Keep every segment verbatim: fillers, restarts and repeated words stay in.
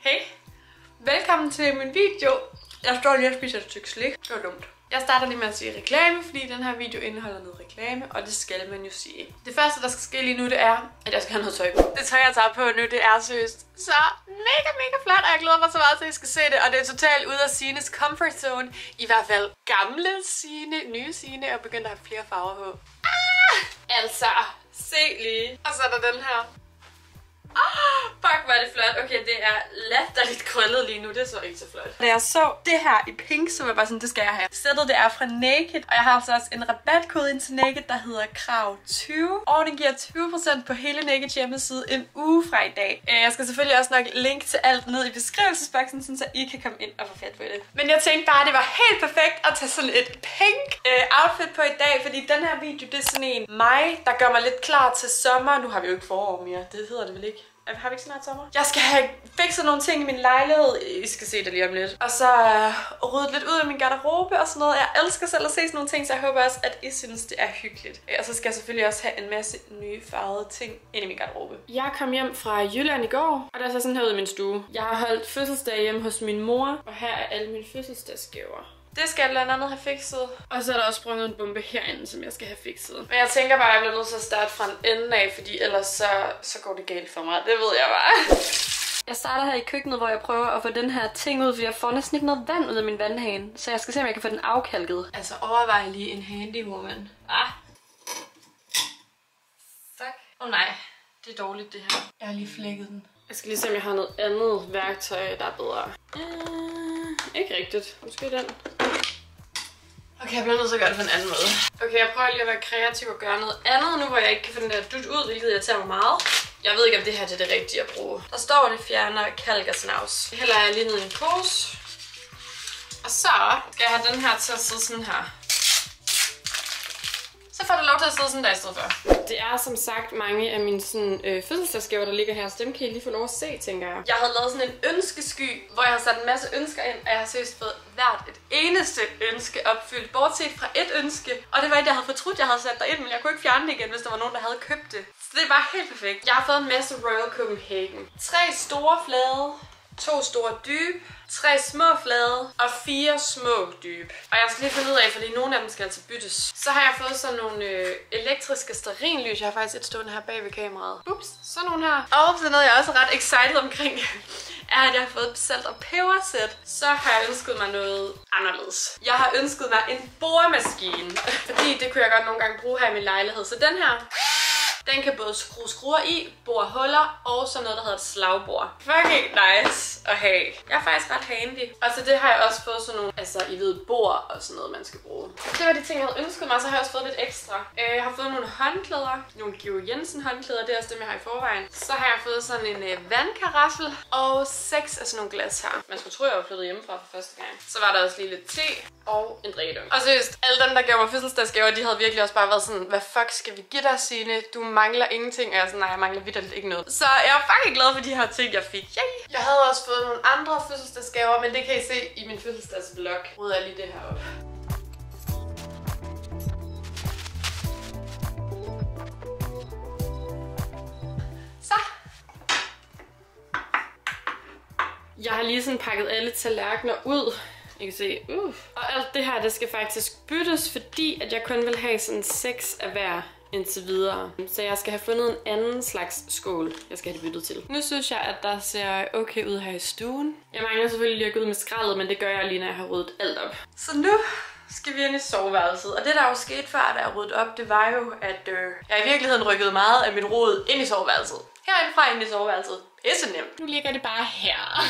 Hey, velkommen til min video. Jeg står lige og spiser et stykke slik. Det var dumt. Jeg starter lige med at sige reklame, fordi den her video indeholder noget reklame, og det skal man jo sige. Det første, der skal ske lige nu, det er, at jeg skal have noget tøj på. Det tøj, jeg tager på nu, det er seriøst så mega, mega flot, og jeg glæder mig så meget til, at I skal se det. Og det er totalt ude af Signes comfort zone. I hvert fald gamle Signe, nye Signe, og begynder at have flere farver på. Ah! Altså, se lige. Og så er der den her. Oh, fuck, hvor er det flot. Okay, det er latterligt krøllet lige nu. Det så ikke så flot. Da jeg så det her i pink, så var jeg bare sådan, det skal jeg have. Sættet det er fra Naked, og jeg har altså også en rabatkode ind til Naked, der hedder krav tyve. Og den giver tyve procent på hele Nakeds hjemmeside en uge fra i dag. Jeg skal selvfølgelig også nok linke til alt ned i beskrivelsesboksen, så I kan komme ind og få fat på det. Men jeg tænkte bare, at det var helt perfekt at tage sådan et pink øh, outfit på i dag, fordi den her video, det er sådan en mig, der gør mig lidt klar til sommer. Nu har vi jo ikke forår mere, det hedder det vel ikke? Har vi ikke snart sommer? Jeg skal have fikset nogle ting i min lejlighed. I skal se det lige om lidt. Og så uh, ryddet lidt ud af min garderobe og sådan noget. Jeg elsker selv at se sådan nogle ting, så jeg håber også, at I synes, det er hyggeligt. Og så skal jeg selvfølgelig også have en masse nye farvede ting ind i min garderobe. Jeg kom hjem fra Jylland i går, og der er så sådan her ude i min stue. Jeg har holdt fødselsdag hjemme hos min mor, og her er alle mine fødselsdagsgaver. Det skal jeg blandt andet have fikset. Og så er der også sprunget en bombe herinde, som jeg skal have fikset. Men jeg tænker bare, at jeg bliver nødt til at starte fra en ende af, fordi ellers så, så går det galt for mig. Det ved jeg bare. Jeg starter her i køkkenet, hvor jeg prøver at få den her ting ud, fordi jeg får næsten ikke noget vand ud af min vandhane. Så jeg skal se, om jeg kan få den afkalket. Altså overvej lige en handy woman. Ah. Fuck. Åh oh, nej, det er dårligt det her. Jeg har lige flækket den. Jeg skal lige se, om jeg har noget andet værktøj, der er bedre. Uh, ikke rigtigt. Måske den. Okay, jeg bliver nødt til at gøre det på en anden måde. Okay, jeg prøver lige at være kreativ og gøre noget andet nu, hvor jeg ikke kan få den der dut ud, hvilket irriterer mig meget. Jeg ved ikke, om det her det er det rigtige at bruge. Der står, at det fjerner kalk og snavs. Det hælder jeg lige ned i en pose. Og så skal jeg have den her til at sidde sådan her. Så får det lov til at sidde sådan der i stedet for. Det er som sagt mange af mine sådan, øh, fødselsdagsgaver, der ligger her, så dem kan I lige få lov at se, tænker jeg. Jeg havde lavet sådan en ønskesky, hvor jeg har sat en masse ønsker ind, og jeg har seriøst fået hvert et eneste ønske opfyldt, bortset fra et ønske. Og det var et, jeg havde fortrudt, jeg havde sat derind, men jeg kunne ikke fjerne det igen, hvis der var nogen, der havde købt det. Så det var helt perfekt. Jeg har fået en masse Royal Copenhagen. Tre store flade, to store dybe, tre små flade og fire små dybe. Og jeg skal lige finde ud af, fordi nogle af dem skal altså byttes. Så har jeg fået sådan nogle øh, elektriske stearinlys. Jeg har faktisk et stående her bag ved kameraet. Ups, sådan nogle her. Og så noget, jeg er også ret excited omkring, er, at jeg har fået et salt- og pebersæt. Så har jeg ønsket mig noget anderledes. Jeg har ønsket mig en boremaskine, fordi det kunne jeg godt nogle gange bruge her i min lejlighed. Så den her, den kan både skrue skruer i, bore huller og sådan noget, der hedder et slagbor. Fucking nice at have. Jeg er faktisk ret handy. Og så det har jeg også fået sådan nogle, altså I ved, bord og sådan noget, man skal bruge. Det var de ting, jeg havde ønsket mig, så har jeg også fået lidt ekstra. Jeg har fået nogle håndklæder, nogle Georg Jensen håndklæder, det er også dem, jeg har i forvejen. Så har jeg fået sådan en øh, vandkaraffel og seks af sådan nogle glas her. Man skulle tro, jeg var flyttet hjemmefra for første gang. Så var der også lige lidt te og en drikkedunk. Og seriøst, alle dem, der gav mig fødselsdagsgaver, de havde virkelig også bare været sådan, hvad fuck skal vi give dig, Signe? Du mangler ingenting. Og jeg er sådan, nej, jeg mangler vitterligt ikke noget. Så jeg er fucking glad for de her ting, jeg fik. Yay! Jeg havde også fået nogle andre fødselsdagsgaver, men det kan I se i min fødselsdagsvlog. Rydder jeg lige det her op. Så. Jeg har lige sådan pakket alle tallerkener ud. I kan se, uh. Og alt det her, det skal faktisk byttes, fordi at jeg kun vil have sådan seks af hver indtil videre. Så jeg skal have fundet en anden slags skål, jeg skal have det byttet til. Nu synes jeg, at der ser okay ud her i stuen. Jeg mangler selvfølgelig lige at gå ud med skraldet, men det gør jeg lige, når jeg har ryddet alt op. Så nu skal vi ind i soveværelset. Og det, der jo skete før, da jeg ryddede op, det var jo, at øh, jeg i virkeligheden rykkede meget af mit rod ind i soveværelset. Herindefra ind i soveværelset. Pisse nemt. Nu ligger det bare her.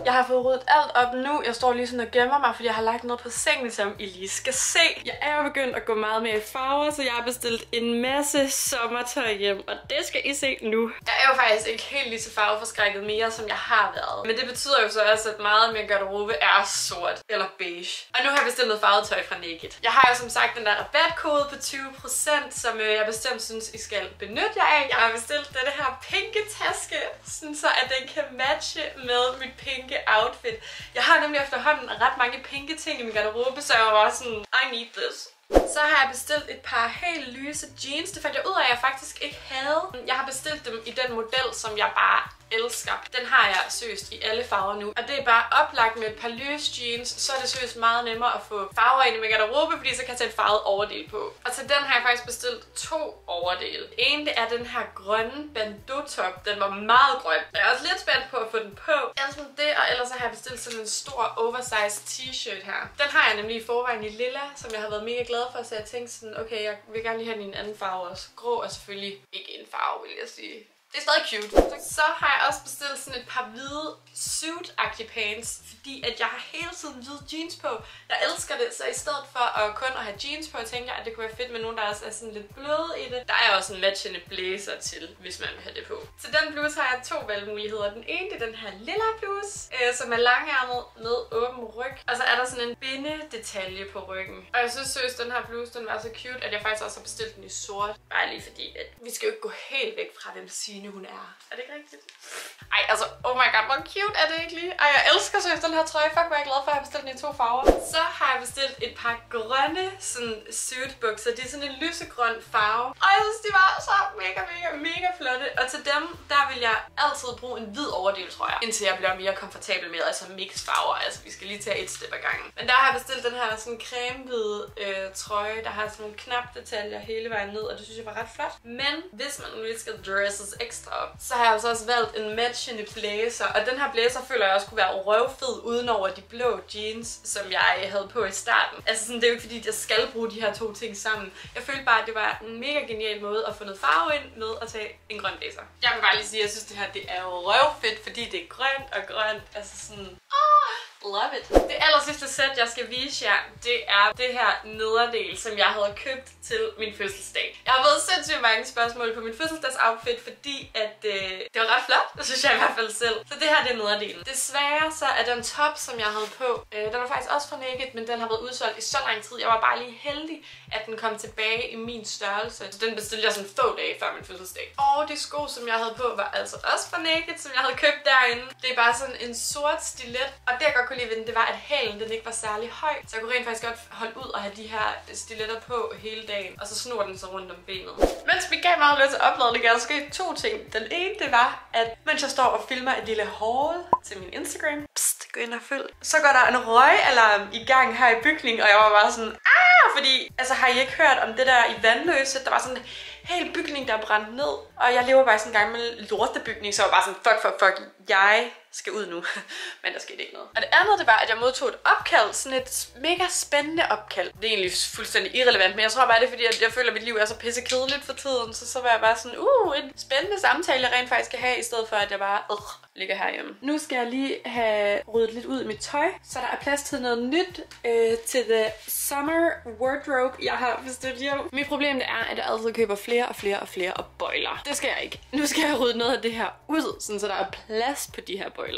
Jeg har fået ryddet alt op nu. Jeg står lige sådan og gemmer mig, fordi jeg har lagt noget på sengen, som I lige skal se. Jeg er jo begyndt at gå meget mere i farver, så jeg har bestilt en masse sommertøj hjem, og det skal I se nu. Jeg er jo faktisk ikke helt lige så farveforskrækket mere, som jeg har været. Men det betyder jo så også, at meget af min garderobe er sort eller beige. Og nu har jeg bestilt noget farvet tøj fra Naked. Jeg har jo som sagt den der rabatkode på tyve procent, som øh, jeg bestemt synes, I skal benytte jer af. Jeg har bestilt denne her pinke taske, sådan så at den kan matche med mit pinke outfit. Jeg har nemlig efterhånden ret mange pinke ting i min garderobe, så jeg var sådan, I need this. Så har jeg bestilt et par helt lyse jeans. Det fandt jeg ud af, at jeg faktisk ikke havde. Jeg har bestilt dem i den model, som jeg bare elsker. Den har jeg seriøst i alle farver nu. Og det er bare oplagt med et par løse jeans, så er det seriøst meget nemmere at få farver ind i min garderobe, fordi så kan jeg tage et farvet overdel på. Og til den har jeg faktisk bestilt to overdele. En, det er den her grønne bandeau-top. Den var meget grøn. Jeg er også lidt spændt på at få den på. Enten det, og ellers har jeg bestilt sådan en stor oversized t-shirt her. Den har jeg nemlig i forvejen i lilla, som jeg har været mega glad for, så jeg tænkte sådan, okay, jeg vil gerne lige have den i en anden farve også. Grå er selvfølgelig ikke en farve, vil jeg sige. Det er stadig cute. Så har jeg også bestilt sådan et par hvide suit-agtige pants, fordi at jeg har hele tiden hvide jeans på. Jeg elsker det, så i stedet for at kun at have jeans på, tænker jeg, at det kunne være fedt med nogen, der også er sådan lidt bløde i det. Der er også en matchende blazer til, hvis man vil have det på. Til den bluse har jeg to valgmuligheder. Den ene det er den her lilla bluse, øh, som er langærmet med åben ryg. Og så er der sådan en bindedetalje på ryggen. Og jeg synes seriøst, den her bluse, den var så cute, at jeg faktisk også har bestilt den i sort. Bare lige fordi, at vi skal jo ikke gå helt væk fra den scene, hun er. Er det ikke rigtigt? Ej, altså, oh my god, hvor cute er det ikke lige? Ej, jeg elsker seriøst den her trøje. Fuck, hvor er jeg glad for, at jeg har bestilt den i to farver. Så har jeg bestilt et par grønne sådan suitbukser. De er sådan en lysegrøn farve. Og jeg synes, de var så mega, mega, mega flotte. Og til dem, der vil jeg altid bruge en hvid overdel, tror jeg. Indtil jeg bliver mere komfortabel med, altså mix farver. Altså, vi skal lige tage et step ad gangen. Men der har jeg bestilt den her sådan cremehvide øh, trøje, der har sådan nogle knapdetaljer hele vejen ned, og det synes jeg var ret flot. Men hvis man nu lige skal dresses ekstra op, så har jeg altså også valgt en matchende blazer. Og den her blazer føler jeg også kunne være røvfed uden over de blå jeans, som jeg havde på i starten. Altså sådan, det er jo ikke fordi, jeg skal bruge de her to ting sammen. Jeg følte bare, at det var en mega genial måde at få noget farve ind med at tage en grøn blazer. Jeg vil bare lige sige, at jeg synes, det her det er jo røvfedt, fordi det er grønt og grønt. Altså sådan... Love it. Det aller sidste sæt, jeg skal vise jer, det er det her nederdel, som jeg havde købt til min fødselsdag. Jeg har fået sindssygt mange spørgsmål på min fødselsdagsoutfit, fordi at øh, det var ret flot, det synes jeg i hvert fald selv. Så det her det er nederdelen. Desværre så er den top, som jeg havde på, øh, den var faktisk også fra Naked, men den har været udsolgt i så lang tid. Jeg var bare lige heldig, at den kom tilbage i min størrelse. Så den bestilte jeg sådan få dage før min fødselsdag. Og de sko, som jeg havde på, var altså også fra Naked, som jeg havde købt derinde. Det er bare sådan en sort stilet, og det jeg godt kunne lide ved den, det var, at hælen den ikke var særlig høj. Så jeg kunne rent faktisk godt holde ud og have de her stiletter på hele dagen, og så snor den så rundt om benet. Mens vi gav meget lyst til opladning, der skete to ting. Den ene, det var, at mens jeg står og filmer et lille haul til min Instagram, pst, gå ind og følg, så går der en røgalarm i gang her i bygningen, og jeg var bare sådan, ah, fordi, altså har I ikke hørt om det der i Vandløse? Der var sådan en hel bygning, der brændte ned, og jeg lever bare i sådan en gammel lortebygning, så jeg var bare sådan, fuck, fuck, fuck, jeg skal ud nu. Men der skete ikke noget. Og det andet, det var, at jeg modtog et opkald, sådan et mega spændende opkald. Det er egentlig fuldstændig irrelevant, men jeg tror bare, det er fordi, at jeg føler, at mit liv er så pisse kedeligt for tiden, så så var jeg bare sådan, uh, en spændende samtale, jeg rent faktisk skal have, i stedet for, at jeg bare, uh, ligger herhjemme. Nu skal jeg lige have ryddet lidt ud i mit tøj, så der er plads til noget nyt øh, til the summer wardrobe, jeg har bestilt hjem. Mit problem det er, at jeg altid køber flere og flere og flere og bøjler. Det skal jeg ikke. Nu skal jeg rydde noget af det her ud, sådan så der er plads på de her bøjler.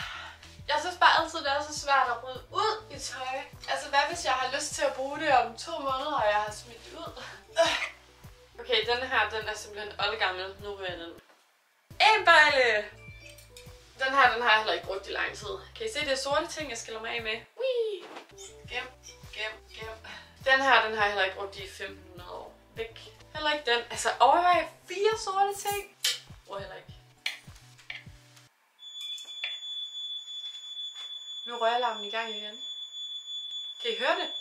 Jeg synes bare altid, det er så svært at rydde ud i tøj. Altså, hvad hvis jeg har lyst til at bruge det om to måneder, og jeg har smidt det ud? Okay, den her, den er simpelthen oldgammel. Nu ryger jeg den. En bøjle! Den her, den har jeg heller ikke brugt i lang tid. Kan I se, det er sorte ting, jeg skiller mig af med? Whee! Gem, gem, gem. Den her, den har jeg heller ikke brugt i femten hundrede år. Væk. Heller ikke den. Altså, overvej fire sorte ting. Bruger heller ikke. Nu rører alarmen i gang igen. Kan I høre det?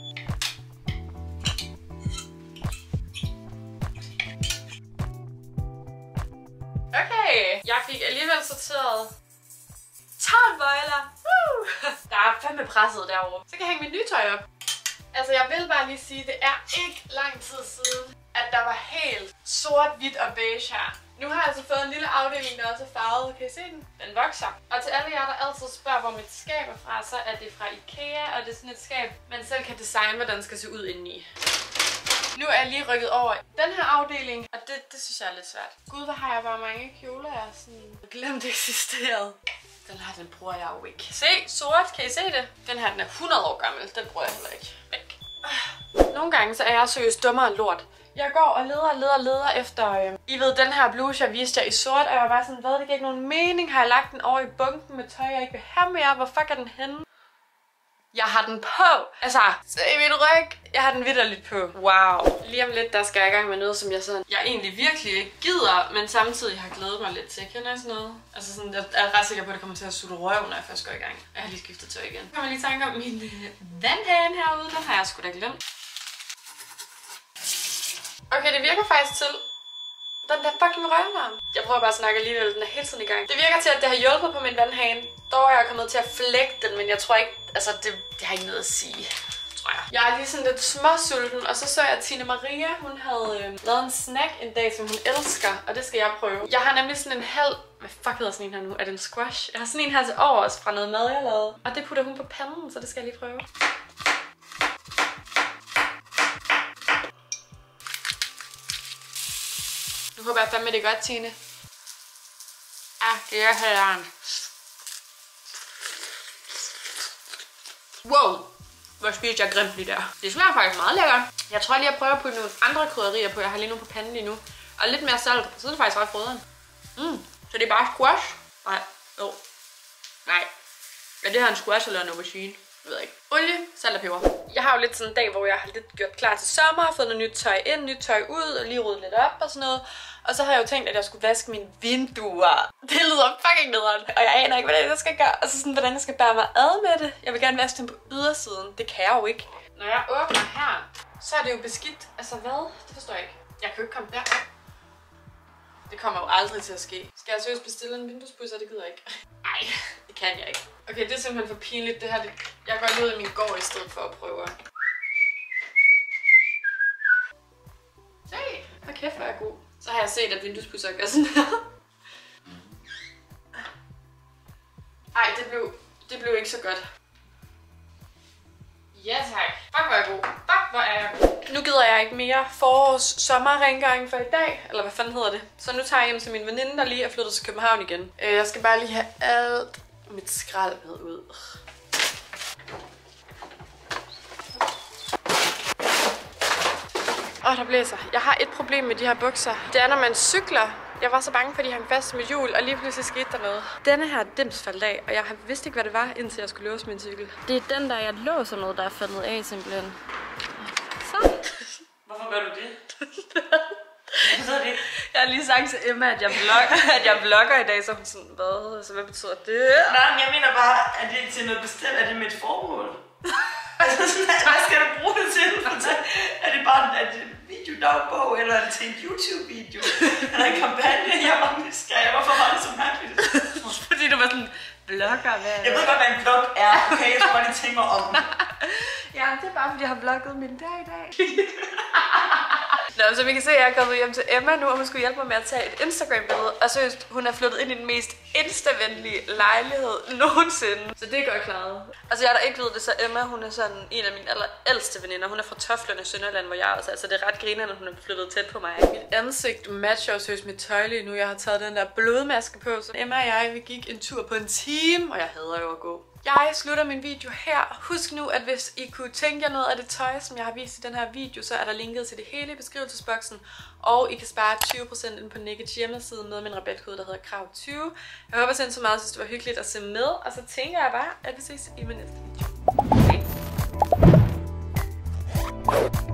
Okay, jeg fik alligevel sorteret tolv bøjler. Woo! Der er fandme presset derovre. Så kan jeg hænge mit nye tøj op. Altså, jeg vil bare lige sige, det er ikke lang tid siden, at der var helt sort, hvidt og beige her. Nu har jeg altså fået en lille afdeling, der også er farvet. Kan I se den? Den vokser. Og til alle jer, der altid spørger, hvor mit skab er fra, så er det fra IKEA, og det er sådan et skab, man selv kan designe, hvordan den skal se ud indeni. Nu er jeg lige rykket over den her afdeling, og det, det synes jeg er lidt svært. Gud, hvor har jeg bare mange kjoler, jeg sådan glemt eksisterede. Den her, den bruger jeg jo ikke. Se, sort, kan I se det? Den her, den er hundrede år gammel, den bruger jeg heller ikke. Væk. Nogle gange, så er jeg seriøst dummere end lort. Jeg går og leder og leder og leder efter, øh, I ved, den her bluse, jeg viste jer i sort, og jeg var bare sådan, hvad, det giver ikke nogen mening. Har jeg lagt den over i bunken med tøj, jeg ikke vil have mere? Hvor fuck er den henne? Jeg har den på. Altså, se mit ryg. Jeg har den vitterligt på. Wow. Lige om lidt, der skal jeg i gang med noget, som jeg sådan, jeg egentlig virkelig ikke gider, men samtidig har glædet mig lidt til. Kender jeg sådan noget? Altså sådan, jeg er ret sikker på, at det kommer til at sutte røv, når jeg først går i gang. Jeg har lige skiftet tøj igen. Jeg kommer lige tanke om min øh, vandhane herude. Den har jeg sgu da glemt. Okay, det virker faktisk til. Den der fucking røgalarm. Jeg prøver bare at snakke alligevel, den er hele tiden i gang. Det virker til, at det har hjulpet på min vandhane. Dog er jeg kommet til at flække den, men jeg tror ikke, altså det, det har ikke noget at sige, tror jeg. Jeg er lige sådan lidt småsulten, og så så jeg, at Tine Maria, hun havde øh, lavet en snack en dag, som hun elsker, og det skal jeg prøve. Jeg har nemlig sådan en halv, hvad fuck hedder sådan en her nu? Er det en squash? Jeg har sådan en her til overs fra noget mad, jeg lavede. Og det putter hun på panden, så det skal jeg lige prøve. Nu håber jeg fandme, det er godt, Tine. Ah, det er halvaren. Wow, hvor spiste jeg grimt lige der. Det smager faktisk meget lækkert. Jeg tror lige, at prøve at putte nogle andre krydderier på. Jeg har lige nogle på panden lige nu. Og lidt mere salt, så er det faktisk ret frøderen. Mm. Så det er bare squash? Nej, jo. Nej. Er det her en squash eller en aubergine? Jeg ved ikke. Olie, salt og peber. Jeg har jo lidt sådan en dag, hvor jeg har lidt gjort klar til sommer, fået noget nyt tøj ind, nyt tøj ud, og lige ryddet lidt op og sådan noget. Og så har jeg jo tænkt, at jeg skulle vaske mine vinduer. Det lyder fucking nederen, og jeg aner ikke, hvordan jeg skal gøre. Og så sådan, hvordan jeg skal bære mig ad med det. Jeg vil gerne vaske dem på ydersiden. Det kan jeg jo ikke. Når jeg åbner her, så er det jo beskidt. Altså hvad? Det forstår jeg ikke. Jeg kan jo ikke komme der. Det kommer jo aldrig til at ske. Skal jeg seriøst bestille en vinduespudser? Det gider jeg ikke. Nej, det kan jeg ikke. Okay, det er simpelthen for pinligt. Det her, det... Jeg går lige ud i min gård i stedet for at prøve. Se, hvor kæft, hvor er jeg god. Så har jeg set, at vinduespudser gør sådan her. Ej, det blev, det blev ikke så godt. Ja tak. Fuck, hvor er jeg god. Fuck, hvor er jeg god. Nu gider jeg ikke mere forårs-sommerrengøring for i dag. Eller hvad fanden hedder det? Så nu tager jeg hjem til min veninde, der lige er flyttet til København igen. Jeg skal bare lige have alt mit skrald med ud. Åh, oh, der blæser. Jeg har et problem med de her bukser. Det er, når man cykler. Jeg var så bange for, at de hang fast med hjul, og lige pludselig skete der noget. Denne her dims faldt af, og jeg vidste ikke, hvad det var, indtil jeg skulle låse min cykel. Det er den der, jeg låser med, der er faldet af simpelthen. Så. Hvorfor gør du det? Hvad det? Jeg har lige sagt til Emma, at jeg vlogger, at jeg vlogger i dag, så hun sådan, hvad? Så hvad betyder det? Nej, men jeg mener bare, at det er til noget bestemt, er det med et formål? Altså sådan, hvad skal du bruge det til? Er det bare er det en videodagbog, eller er det til en YouTube-video? Eller en kampagne, jeg var nysgerrig. Hvorfor var det så mærkeligt? Fordi du var sådan, vlogger, hvad? Jeg ved godt, hvad en vlog er. Okay, jeg skal bare lige tænke mig om. Ja, det er bare, fordi jeg har vlogget min dag i dag. Nå, så vi kan se, at jeg er kommet hjem til Emma nu, og hun skulle hjælpe mig med at tage et Instagram-billede. Og seriøst, hun er flyttet ind i den mest insta-venlige lejlighed nogensinde. Så det gør klaret. Altså, jeg der ikke ved det, så Emma, hun er sådan en af mine aller ældste veninder. Hun er fra Toflund i Sønderland, hvor jeg også er. Så det er ret grinerende, at hun er flyttet tæt på mig. Mit ansigt matcher jo seriøst mit tøj lige nu. Jeg har taget den der blodmaske på. Så Emma og jeg, vi gik en tur på en time, og jeg hader jo at gå. Jeg slutter min video her. Husk nu, at hvis I kunne tænke jer noget af det tøj, som jeg har vist i den her video, så er der linket til det hele i beskrivelsesboksen. Og I kan spare tyve procent ind på Nakeds hjemmeside med min rabatkode, der hedder krav tyve. Jeg håber så meget, synes det var hyggeligt at se med. Og så tænker jeg bare, at vi ses i min næste video. Hej.